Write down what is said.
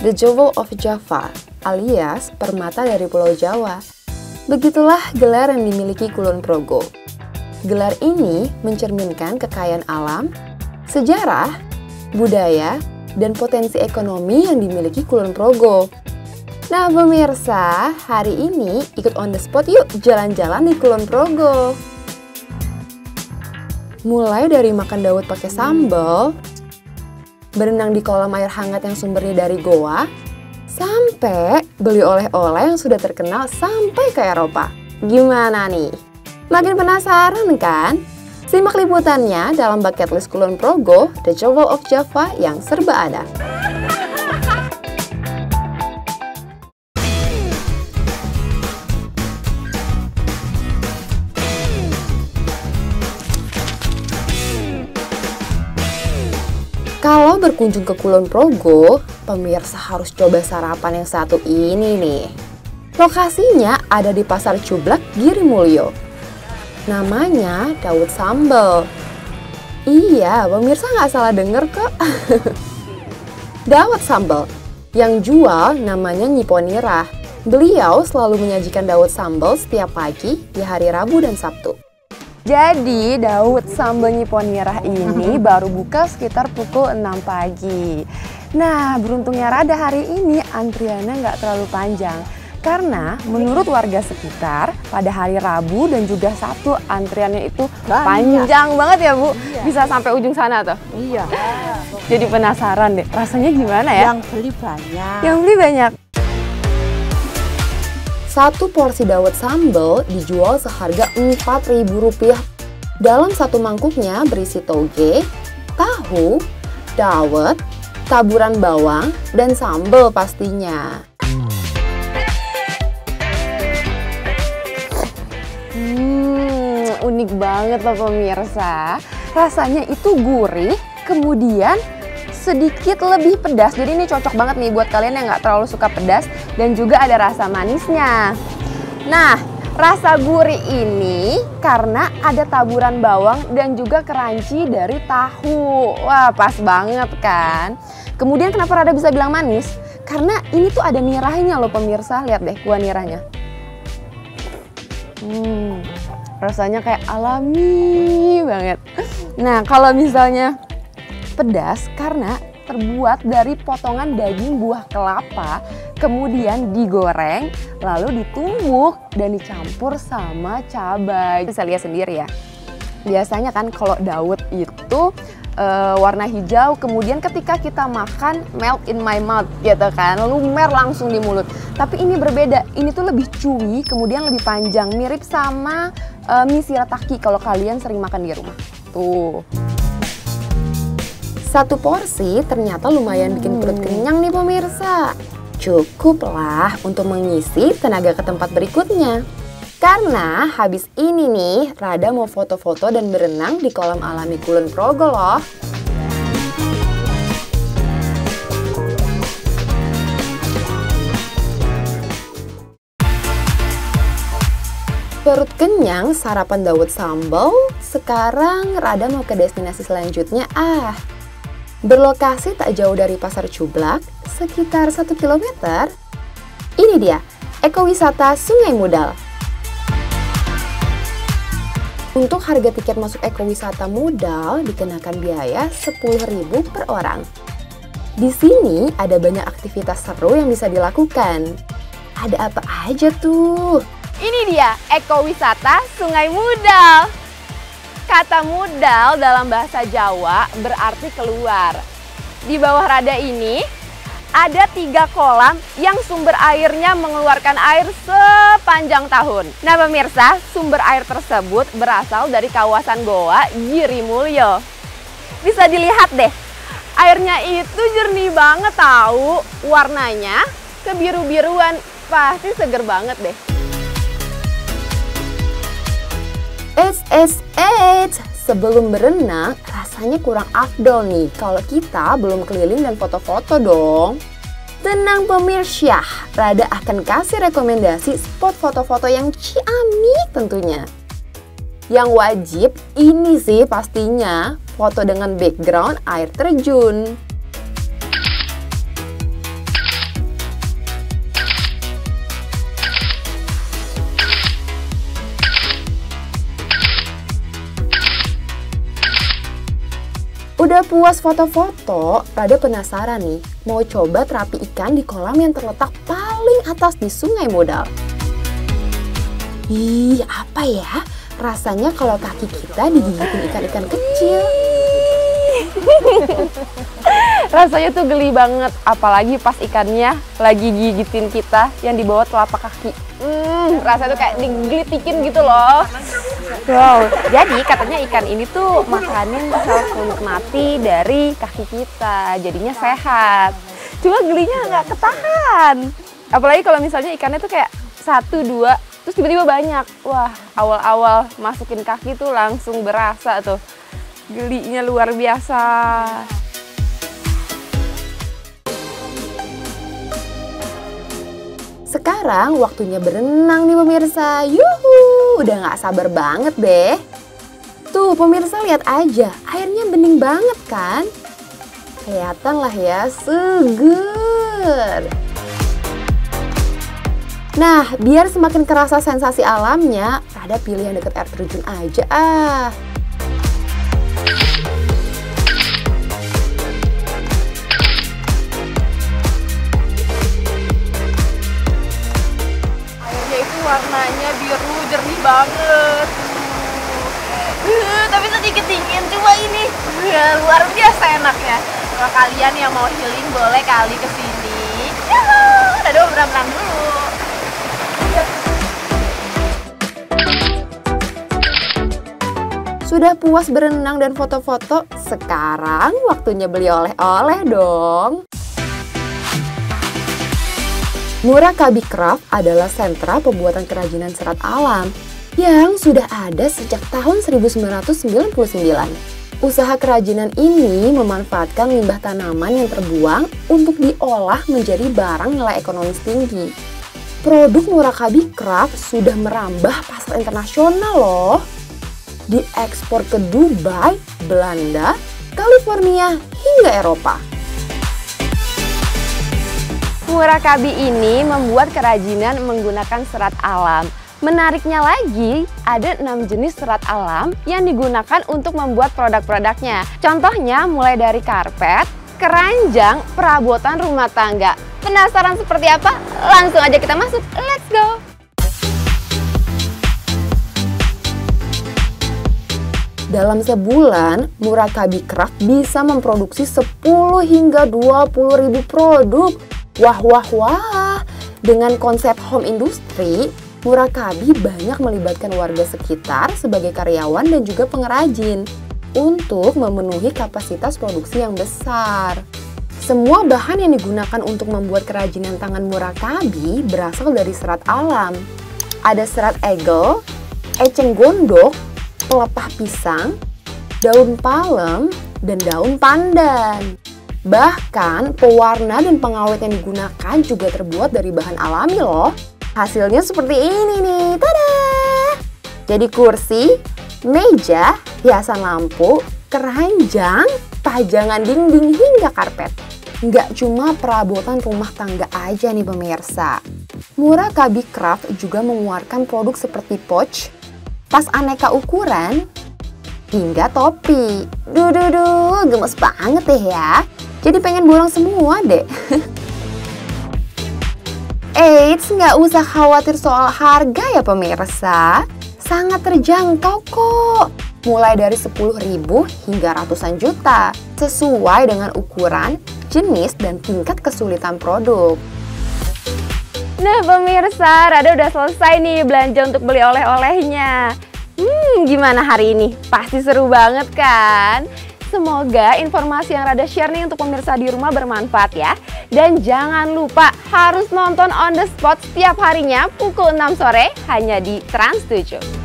The Jewel of Java, alias permata dari Pulau Jawa. Begitulah gelar yang dimiliki Kulon Progo. Gelar ini mencerminkan kekayaan alam, sejarah, budaya, dan potensi ekonomi yang dimiliki Kulon Progo. Nah pemirsa, hari ini ikut on the spot yuk jalan-jalan di Kulon Progo. Mulai dari makan dawet pakai sambal, berenang di kolam air hangat yang sumbernya dari goa, sampai beli oleh-oleh yang sudah terkenal sampai ke Eropa. Gimana nih? Makin penasaran kan? Simak liputannya dalam bucket list Kulon Progo, The Jewel of Java yang serba ada. Kalau berkunjung ke Kulon Progo, pemirsa harus coba sarapan yang satu ini nih. Lokasinya ada di Pasar Cublak, Girimulyo. Namanya dawet sambal. Iya, pemirsa nggak salah denger kok. Dawet sambal. Yang jual namanya Nyiponirah. Beliau selalu menyajikan dawet sambal setiap pagi di hari Rabu dan Sabtu. Jadi dawet sambal Nyiponirah ini baru buka sekitar pukul 6 pagi. Nah beruntungnya Rada hari ini antriannya nggak terlalu panjang. Karena menurut warga sekitar pada hari Rabu dan juga Sabtu antriannya itu panjang banget ya Bu. Iya. Bisa sampai ujung sana tuh. Iya. Jadi penasaran deh rasanya gimana ya? Yang beli banyak. Yang beli banyak. Satu porsi dawet sambal dijual seharga Rp4.000. Dalam satu mangkuknya berisi toge, tahu, dawet, taburan bawang, dan sambal pastinya. Unik banget loh pemirsa. Rasanya itu gurih, kemudian sedikit lebih pedas. Jadi ini cocok banget nih buat kalian yang nggak terlalu suka pedas dan juga ada rasa manisnya. Nah, rasa gurih ini karena ada taburan bawang dan juga crunchy dari tahu. Wah, pas banget kan? Kemudian kenapa Rada bisa bilang manis? Karena ini tuh ada nirahnya loh pemirsa. Lihat deh kuah nirahnya. Rasanya kayak alami banget. Nah, kalau misalnya pedas karena terbuat dari potongan daging buah kelapa, kemudian digoreng, lalu ditumbuk dan dicampur sama cabai. Bisa lihat sendiri ya. Biasanya kan kalau dawet itu warna hijau, kemudian ketika kita makan melt in my mouth gitu kan, lumer langsung di mulut. Tapi ini berbeda, ini tuh lebih chewy, kemudian lebih panjang, mirip sama mie shirataki kalau kalian sering makan di rumah. Tuh. Satu porsi ternyata lumayan bikin perut kenyang nih pemirsa. Cukuplah untuk mengisi tenaga ke tempat berikutnya. Karena habis ini nih, Rada mau foto-foto dan berenang di kolam alami Kulon Progo loh. Perut kenyang, sarapan dawet sambal. Sekarang Rada mau ke destinasi selanjutnya. Berlokasi tak jauh dari Pasar Cublak, sekitar 1 km. Ini dia, ekowisata Sungai Mudal. Untuk harga tiket masuk ekowisata Mudal dikenakan biaya Rp10.000 per orang. Di sini ada banyak aktivitas seru yang bisa dilakukan. Ada apa aja tuh? Ini dia, ekowisata Sungai Mudal. Kata mudal dalam bahasa Jawa berarti keluar. Di bawah Rada ini ada 3 kolam yang sumber airnya mengeluarkan air sepanjang tahun. Nah pemirsa, sumber air tersebut berasal dari kawasan Goa Girimulyo. Bisa dilihat deh, airnya itu jernih banget tahu. Warnanya kebiru-biruan, pasti seger banget deh. Sebelum berenang, rasanya kurang afdol nih kalau kita belum keliling dan foto-foto dong. Tenang pemirsa, Rada akan kasih rekomendasi spot foto-foto yang ciamik tentunya. Yang wajib ini sih pastinya, foto dengan background air terjun. Sudah puas foto-foto, Rada penasaran nih, mau coba terapi ikan di kolam yang terletak paling atas di Sungai Modal. Ih, apa ya? Rasanya kalau kaki kita digigitin ikan-ikan kecil. Rasanya tuh geli banget, apalagi pas ikannya lagi gigitin kita yang di bawah telapak kaki. Rasanya tuh kayak digelitikin gitu loh. Wow, jadi katanya ikan ini tuh makanin sel kulit mati dari kaki kita, jadinya sehat. Cuma gelinya nggak ketahan. Apalagi kalau misalnya ikannya tuh kayak 1, 2, terus tiba-tiba banyak. Wah, awal-awal masukin kaki tuh langsung berasa tuh. Gelinya luar biasa. Sekarang waktunya berenang nih pemirsa. Yuhu, udah gak sabar banget deh. Tuh pemirsa lihat aja, airnya bening banget kan? Kelihatan lah ya, seger. Nah, biar semakin kerasa sensasi alamnya, Rada pilih yang deket air terjun aja ah. Warnanya biru jernih banget. Tapi sedikit dingin, coba ini luar biasa enaknya. Kalau kalian yang mau healing boleh kali kesini. Aduh, berenang dulu. Sudah puas berenang dan foto-foto, sekarang waktunya beli oleh-oleh dong. Murakabi Craft adalah sentra pembuatan kerajinan serat alam yang sudah ada sejak tahun 1999. Usaha kerajinan ini memanfaatkan limbah tanaman yang terbuang untuk diolah menjadi barang nilai ekonomis tinggi. Produk Murakabi Craft sudah merambah pasar internasional loh. Diekspor ke Dubai, Belanda, California, hingga Eropa. Murakabi ini membuat kerajinan menggunakan serat alam. Menariknya lagi, ada 6 jenis serat alam yang digunakan untuk membuat produk-produknya. Contohnya mulai dari karpet, keranjang, perabotan rumah tangga. Penasaran seperti apa? Langsung aja kita masuk, let's go! Dalam sebulan, Murakabi Craft bisa memproduksi 10 hingga 20 ribu produk. Wah. Dengan konsep home industry, Murakabi banyak melibatkan warga sekitar sebagai karyawan dan juga pengrajin untuk memenuhi kapasitas produksi yang besar. Semua bahan yang digunakan untuk membuat kerajinan tangan Murakabi berasal dari serat alam. Ada serat egel, eceng gondok, pelepah pisang, daun palem, dan daun pandan. Bahkan, pewarna dan pengawet yang digunakan juga terbuat dari bahan alami loh. Hasilnya seperti ini nih, tada! Jadi kursi, meja, hiasan lampu, keranjang, pajangan dinding hingga karpet. Nggak cuma perabotan rumah tangga aja nih pemirsa. Murakabi Craft juga mengeluarkan produk seperti pouch, tas aneka ukuran, hingga topi. Duh, gemes banget deh ya. Jadi pengen borong semua deh. Eits, nggak usah khawatir soal harga ya pemirsa. Sangat terjangkau kok. Mulai dari 10.000 hingga ratusan juta. Sesuai dengan ukuran, jenis, dan tingkat kesulitan produk. Nah pemirsa, Rada udah selesai nih belanja untuk beli oleh-olehnya. Gimana hari ini? Pasti seru banget kan? Semoga informasi yang Rada share nih untuk pemirsa di rumah bermanfaat ya. Dan jangan lupa harus nonton On The Spot setiap harinya pukul 6 sore hanya di Trans 7.